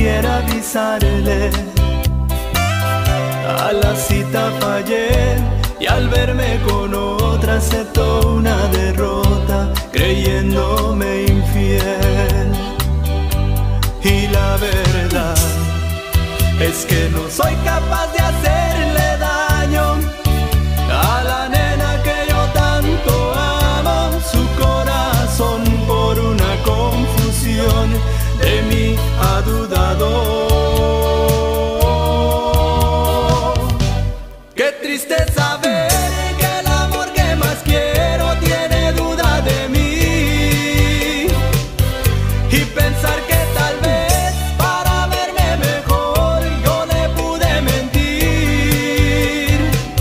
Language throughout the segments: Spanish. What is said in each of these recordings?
siquiera avisarle. A la cita fallé y al verme con otra aceptó una derrota, creyéndome infiel. Y la verdad es que no soy capaz de hacerle daño a la nena que yo tanto amo. Su corazón por una confusión de mí ha dudado. Qué triste saber que el amor que más quiero tiene duda de mí, y pensar que tal vez para verme mejor yo le pude mentir.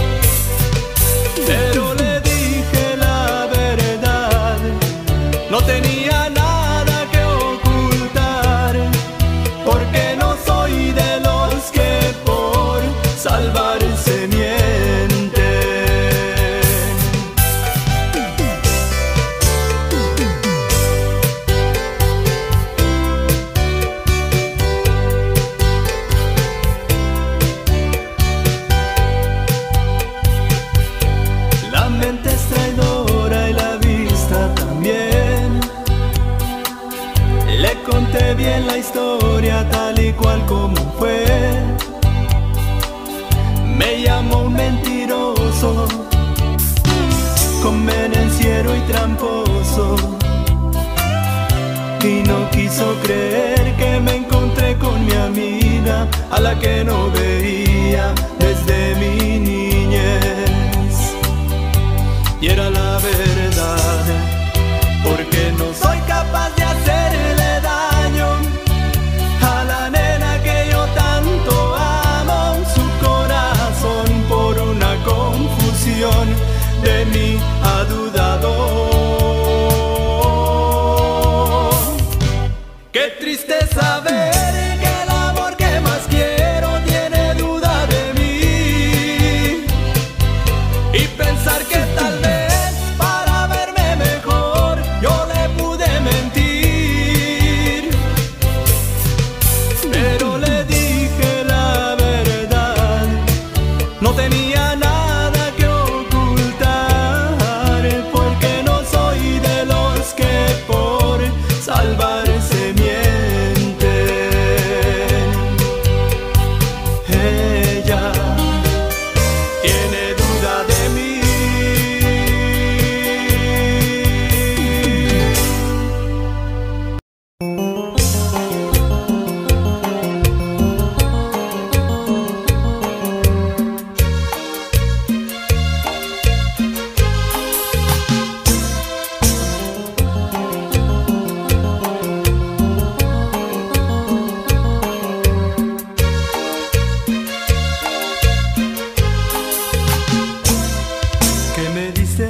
Pero le dije la verdad, no tenía nada que ocultar, porque no soy de los que por salvarse mienten. La mente es traidora y la vista también. Le conté bien la historia tal y cual como fue. Me llamó un mentiroso, convenenciero y tramposo, y no quiso creer que me encontré con mi amiga, a la que no veía desde mi niñez. Y era la verdad, porque no soy capaz de hacerle daño a la nena que yo tanto amo. Su corazón por una confusión de mí ha dudado. Qué triste saber que el amor que más quiero tiene duda de mí, y pensar que tal vez para verme mejor yo le pude mentir. Pero le dije la verdad, no tenía nada que ocultar, porque no soy de los que por salvarse mienten. Ella tiene duda de mí. ¿Qué me diste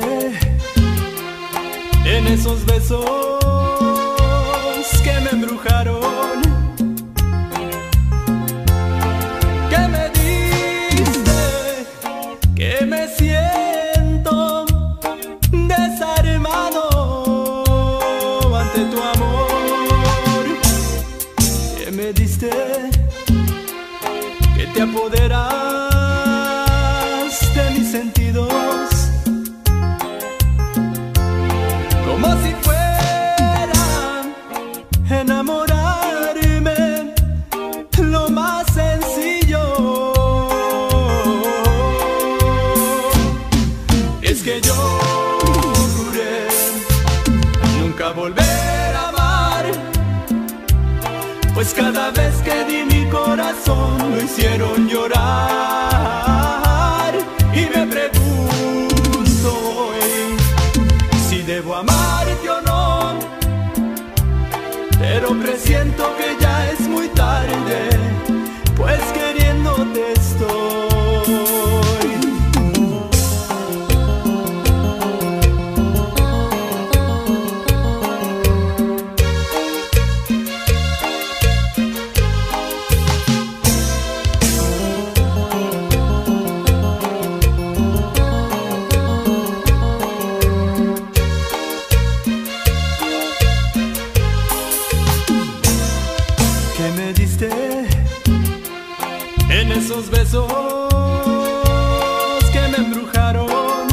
en esos besos que me embrujaron? ¿Qué me diste que me siento desarmado ante tu amor? ¿Qué me diste que te apoderas de mis sentidos, como si fuera enamorarme lo más sencillo? Es que yo juré nunca volver a amar, pues cada vez que di mi corazón lo hicieron llorar. Y me pregunto hoy si debo amarte o no, pero presiento que ya es muy tarde, pues queriéndote estoy. esos besos que me embrujaron,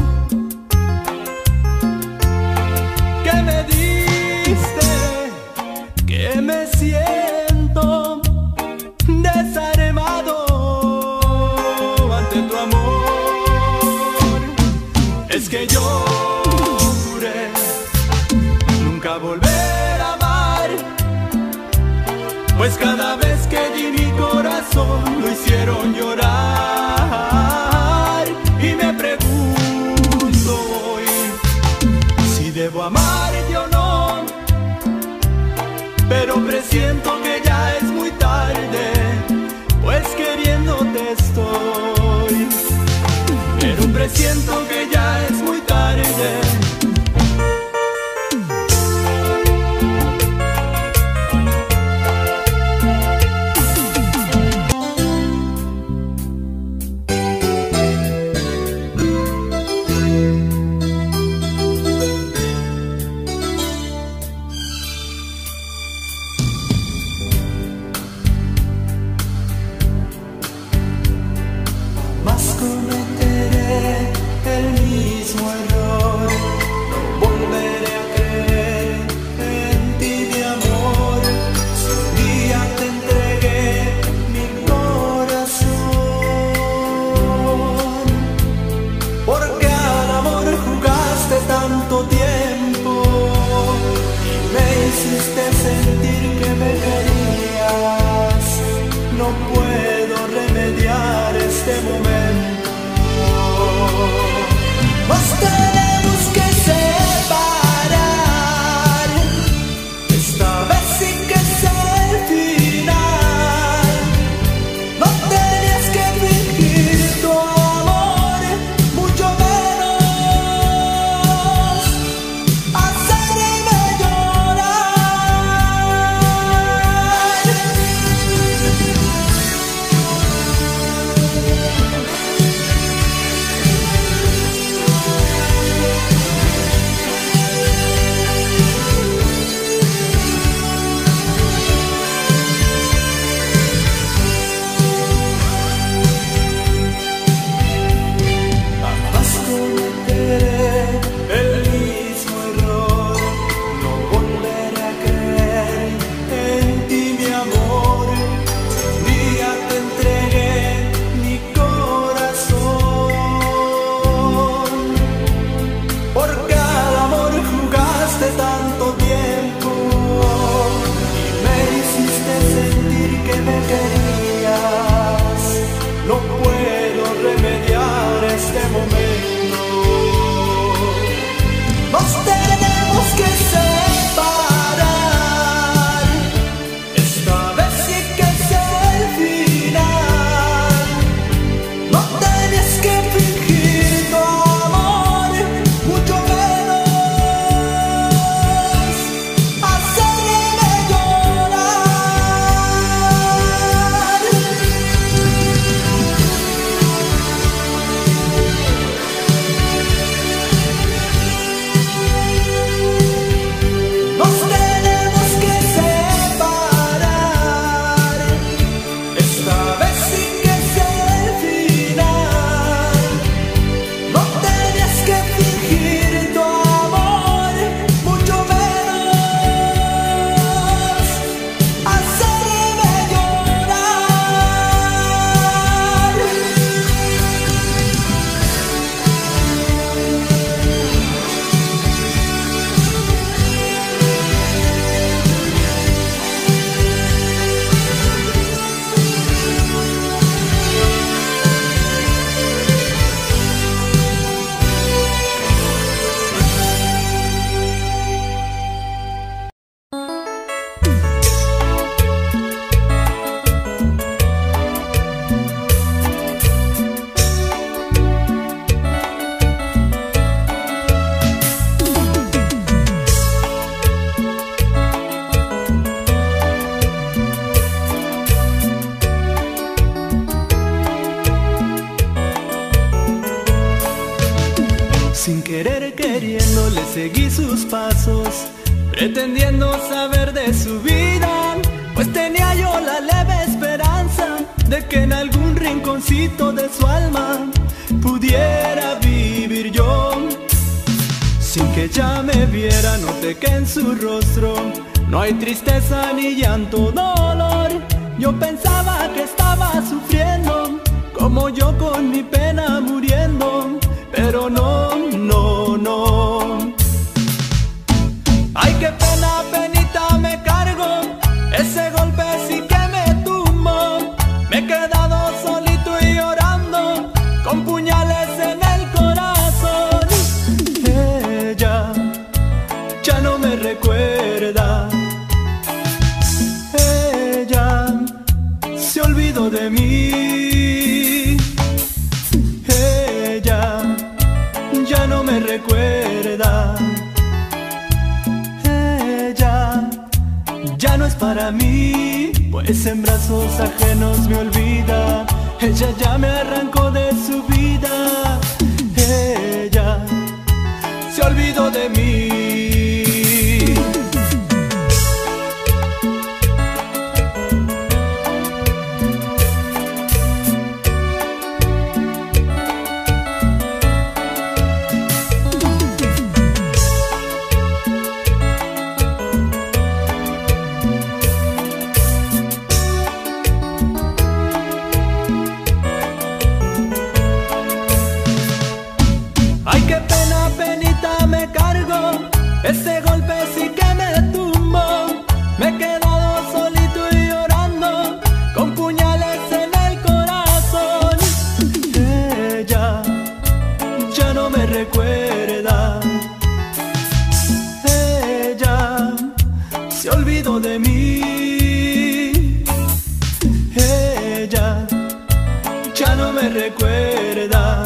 que me diste, que me siento desarmado ante tu amor. Es que yo juré nunca volver a amar, pues cada vez que di mi corazón lo hicieron llorar. Y me pregunto hoy si debo amarte o no, pero presiento que ya es muy tarde, pues queriéndote estoy. Pero presiento que ya es muy tarde. Cometeré el mismo error, no volveré a creer en ti, mi amor. Si un día te entregué mi corazón, porque al amor jugaste tanto tiempo y me hiciste sentir que me querías. No puedo remediar este momento. Nos tenemos que separar, esta vez sí que es el final. No tenías que fingir tu amor, mucho menos hacerme llorar. Tanto tiempo y me hiciste sentir que me querías. No puedo remediar este momento. Nos tenemos que separar, esta vez sí que es el final. No tenías que fingir tu amor, mucho menos Sin querer queriendo le seguí sus pasos, pretendiendo saber de su vida, pues tenía yo la leve esperanza de que en algún rinconcito de su alma pudiera vivir yo. Sin que ella me viera, noté que en su rostro no hay tristeza ni llanto, dolor. Yo pensaba que estaba sufriendo, como yo con mi pena muriendo, pero no, no, no. Ay, qué pena, penita me cargo, ese golpe sí que me tumbó. Me he quedado solito y llorando, con puñales en el corazón. Ella ya no me recuerda, ella se olvidó de mí. Ella ya no me recuerda, ella ya no es para mí, pues en brazos ajenos me olvida. Ella ya me arrancó de su vida, ella se olvidó de mí. Ese golpe sí que me tumbó, me he quedado solito y llorando, con puñales en el corazón. Ella ya no me recuerda, ella se olvidó de mí. Ella ya no me recuerda,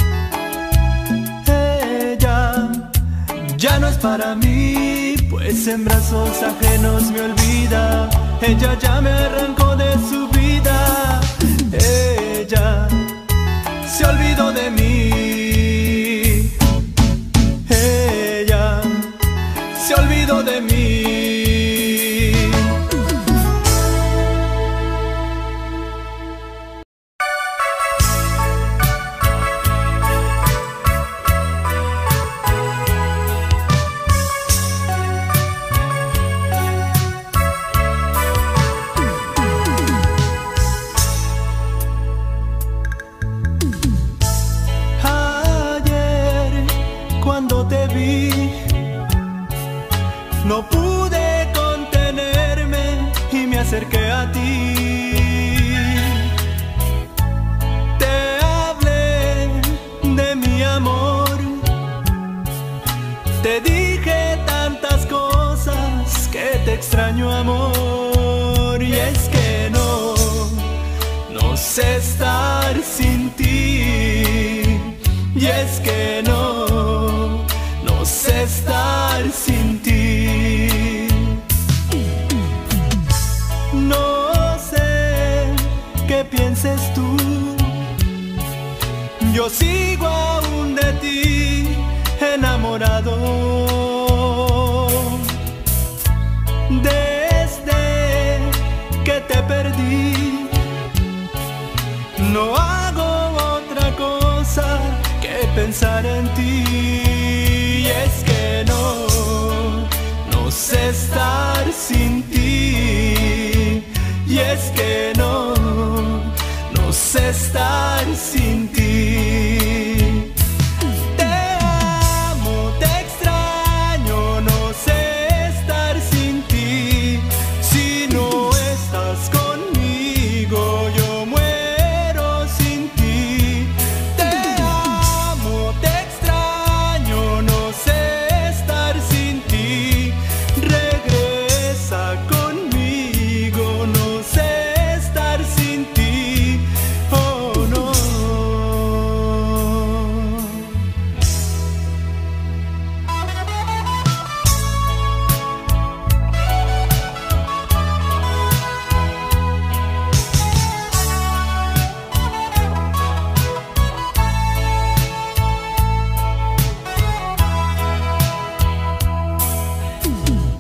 ya no es para mí, pues en brazos ajenos me olvida. Ella ya me arrancó de su vida, ella se olvidó de mí. Ella se olvidó de mí. No pude contenerme y me acerqué a ti. Te hablé de mi amor, te dije tantas cosas que te extraño, amor. Y es que no sé estar sin ti. Y es que no sé estar sin ti. No sé qué pienses tú, yo sigo aún de ti enamorado. Desde que te perdí, no hago otra cosa que pensar en ti. Y es que no sé estar sin ti. Y es que no sé estar sin ti. Te amo, te extraño, no sé estar sin ti. Si no estás conmigo, yo muero sin ti. Te amo, te extraño, no sé estar sin ti. Regresa conmigo, no sé estar sin ti. Oh no.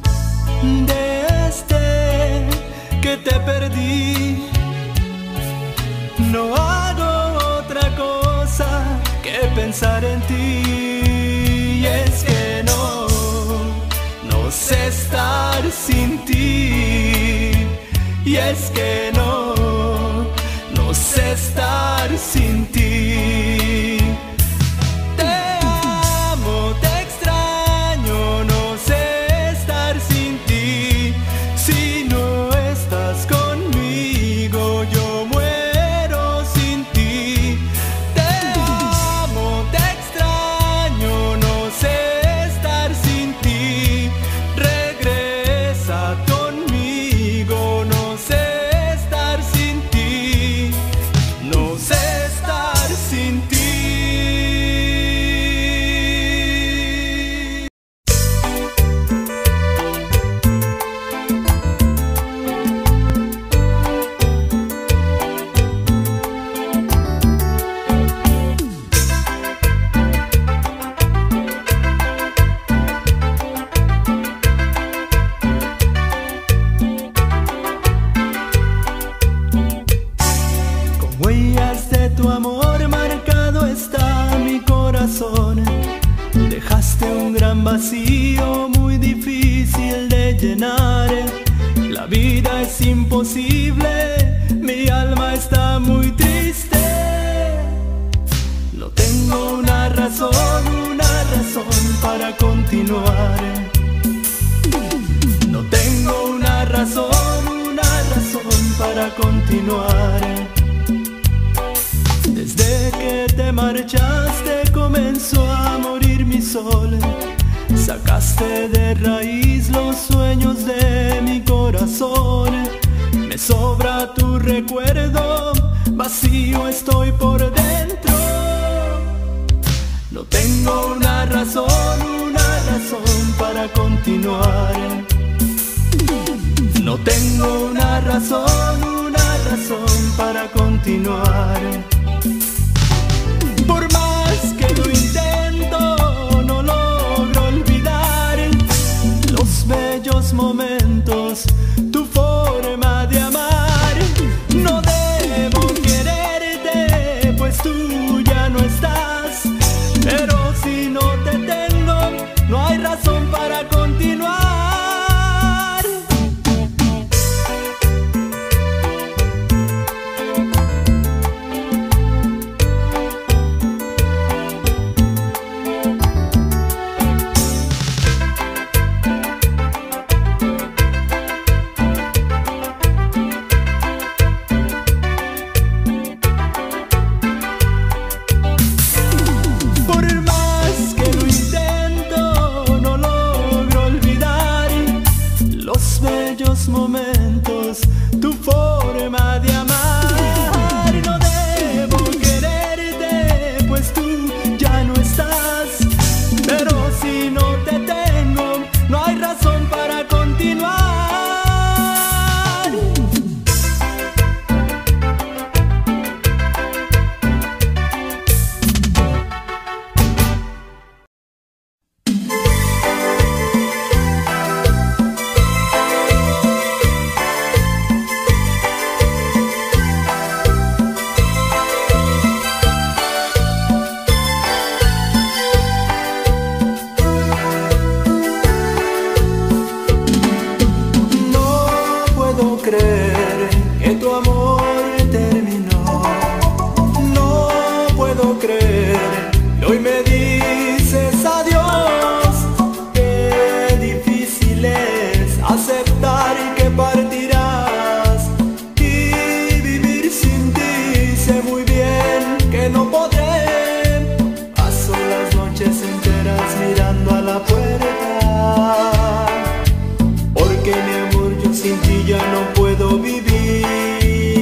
Desde que te perdí, no hago otra cosa que pensar en ti. Y es que no sé estar sin ti. Y es que no sé estar sin ti. Te amo, te extraño, no sé estar sin ti. Si no estás conmigo, yo muero sin ti. Te amo, te extraño, no sé estar sin ti. Regresa conmigo, no sé estar sin ti. No sé estar sin ti. Huellas de tu amor marcado está mi corazón. Dejaste un gran vacío muy difícil de llenar. La vida es imposible, mi alma está muy triste. No tengo una razón para continuar. No tengo una razón para continuar. Desde que te marchaste comenzó a morir mi sol. Sacaste de raíz los sueños de mi corazón. Me sobra tu recuerdo, vacío estoy por dentro. No tengo una razón para continuar. No tengo una razón para continuar. Por más que lo intento, no logro olvidar los bellos momentos, tu forma de amar. No debo quererte, pues tú ya no estás. Pero si no te tengo, no hay razón para continuar. Momentos, tu forma de amar. No debo quererte, pues tú ya no estás. Pero si no te tengo, no hay razón para continuar. Creer que tu amor terminó. No puedo creer que hoy me dices adiós. Qué difícil es aceptar que partirás y vivir sin ti. Sé muy bien que no podré. Paso las noches enteras mirando a la puerta, porque mi amor, yo sin ti ya no puedo vivir.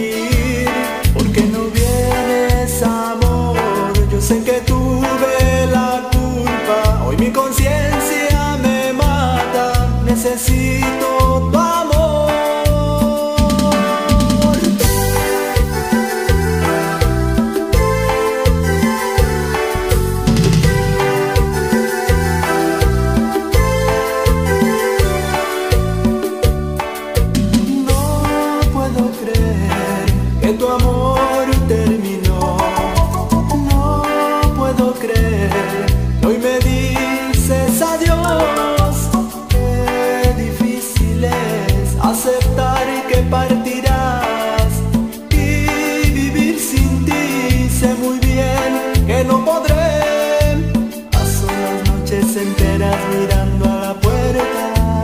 estás mirando a la puerta,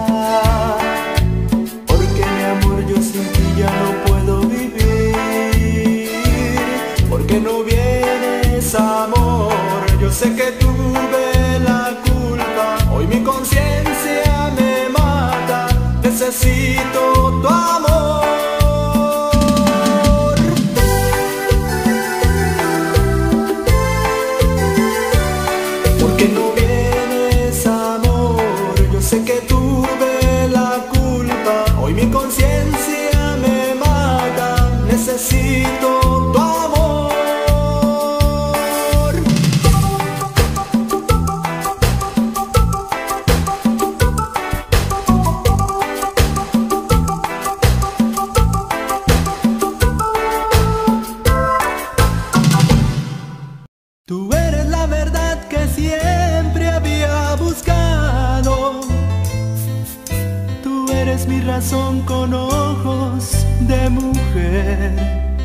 porque mi amor yo sin ti ya no puedo vivir. Porque no vienes, amor, yo sé que tuve la culpa. Hoy mi conciencia me mata, necesito tu amor. Porque no vienes, amor, yo sé que tuve la culpa. Hoy mi conciencia me mata, necesito tu amor. Tú eres la verdad que siempre había buscado. Tú eres mi razón con ojos de mujer.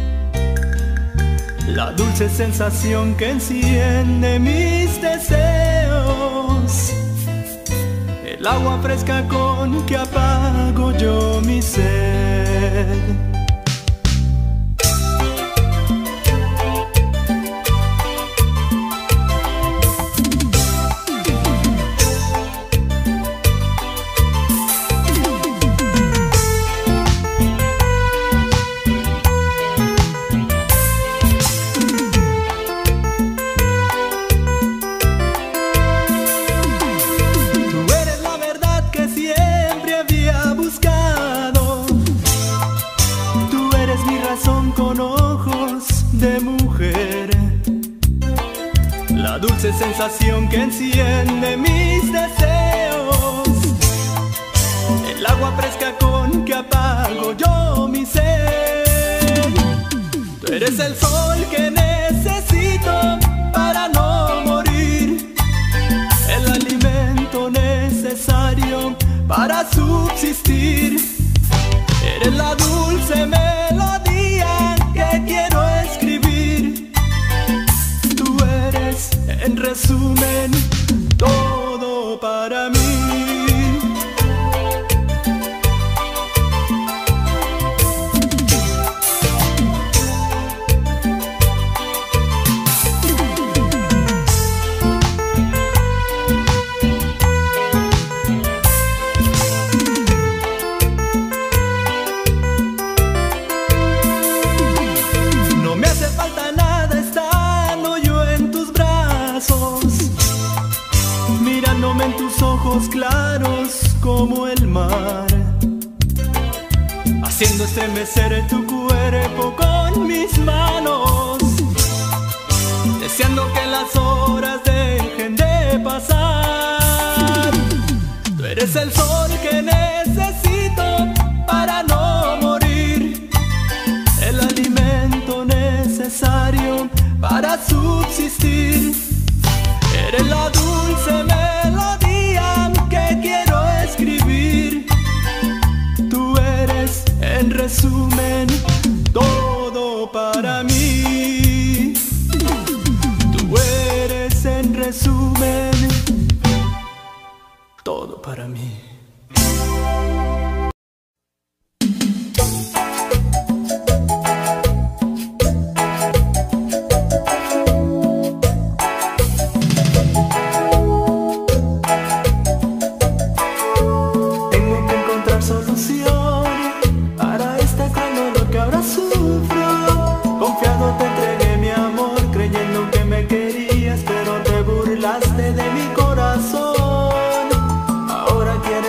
La dulce sensación que enciende mis deseos. El agua fresca con que apago yo mi sed. Con ojos de mujer, la dulce sensación que enciende mis deseos, el agua fresca con que apago yo mi sed. Tú eres el sol que necesito para no morir, el alimento necesario para subsistir. Eres la dulce melodía que quiero escribir. Tú eres, en resumen, todo para mí. Mirándome en tus ojos claros como el mar, haciendo estremecer tu cuerpo con mis manos, deseando que las horas dejen de pasar. Tú eres el sol que necesito para no morir, el alimento necesario para subsistir. Eres la dulce melodía que quiero escribir. Tú eres, en resumen, todo para mí. Tú eres, en resumen, todo para mí. De mi corazón, ahora quieres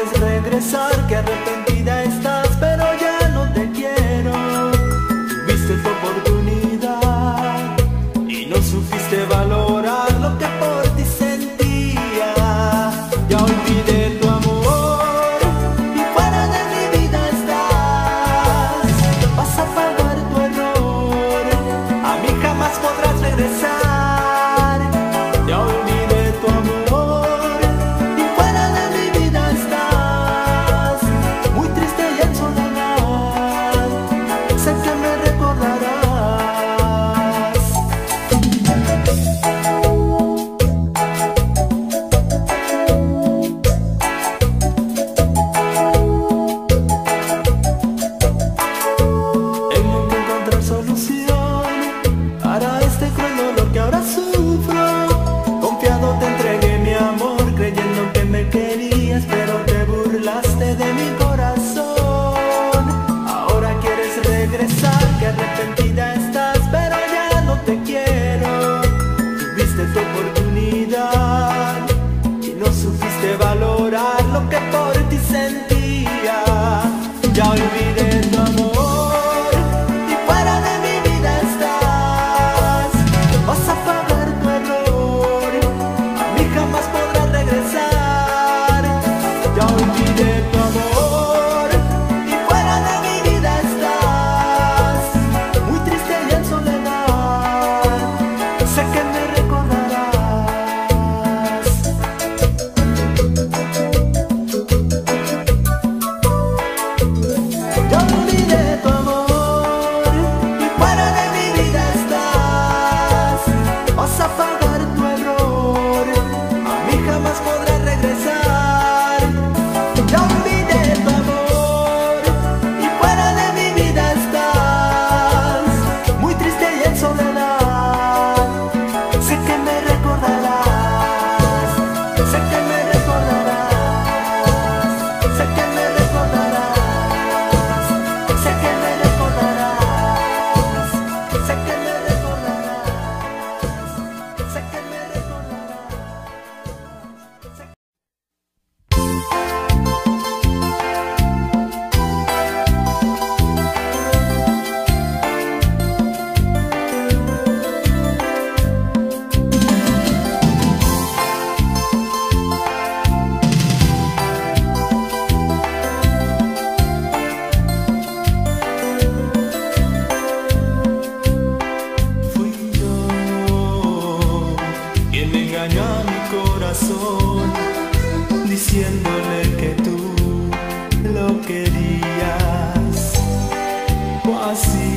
Fue así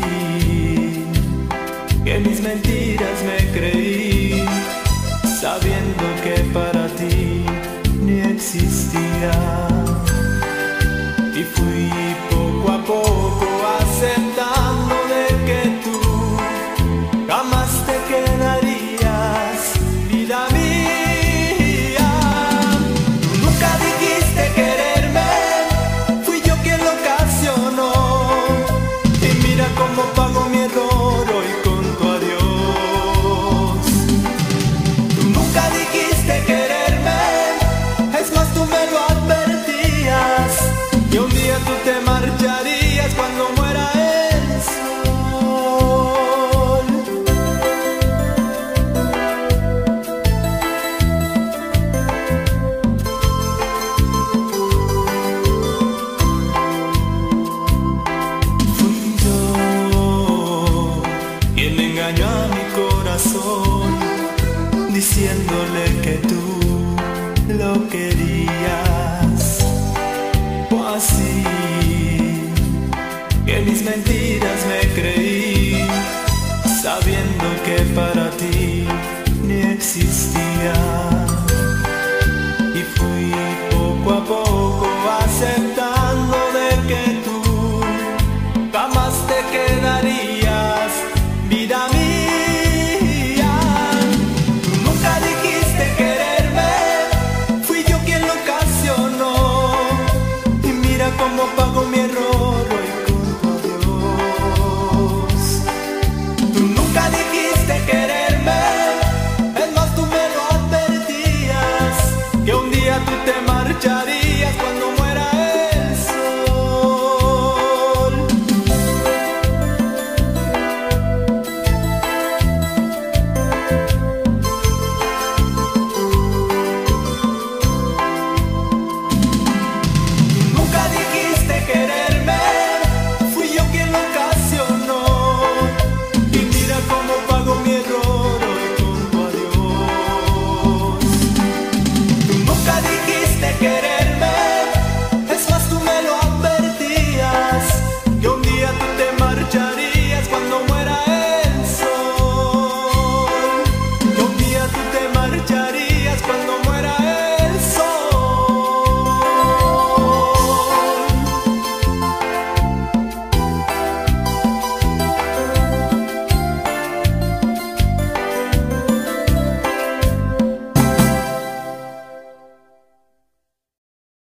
que mis mentiras me creí, sabiendo que para ti ni existía. Y fui poco a poco aceptando de que tú jamás te quedarías, vida mía. Tú nunca dijiste quererme, fui yo quien lo ocasionó. Y mira cómo pago mi error hoy con tu adiós. Tú nunca dijiste quererme, es más tú me lo advertías, que un día tú te marcharías cuando muera el sol. Fui yo quien engañó a mi corazón, diciéndole que tú lo querías. Fue así que mis mentiras me creí, sabiendo que para ti ni existía.